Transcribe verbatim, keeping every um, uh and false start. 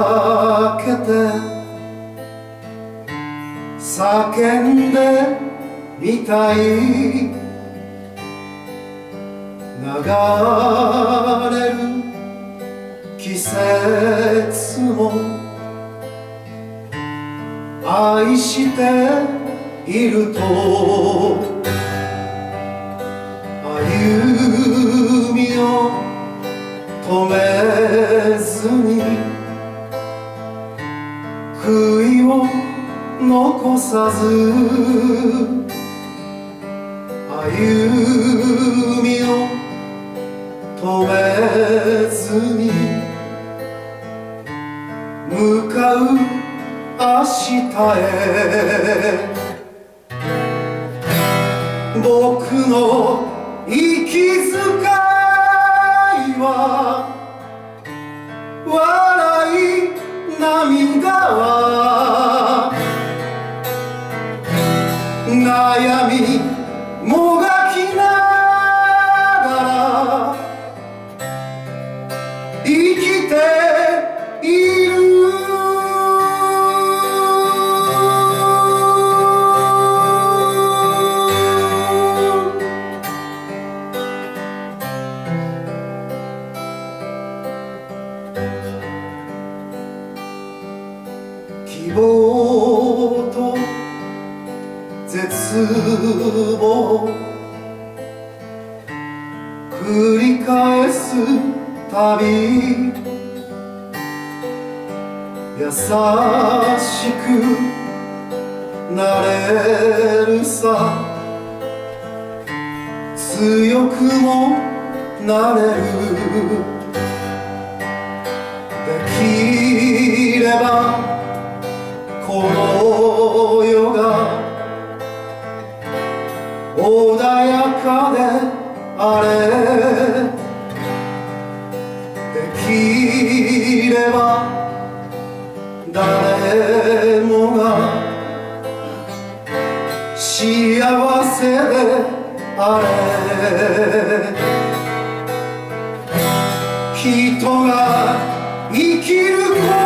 かけて叫んでみたい。流れる季節も愛していると歩みを止めずに悔いを残さず歩みを止めずに向かう明日へ。僕の息遣いは笑い涙は悩みもがきながら生きている。希望と絶望繰り返すたび優しくなれるさ。強くもなれる。できればこの世が穏やかであれ。できれば誰もが幸せであれ。人が生きること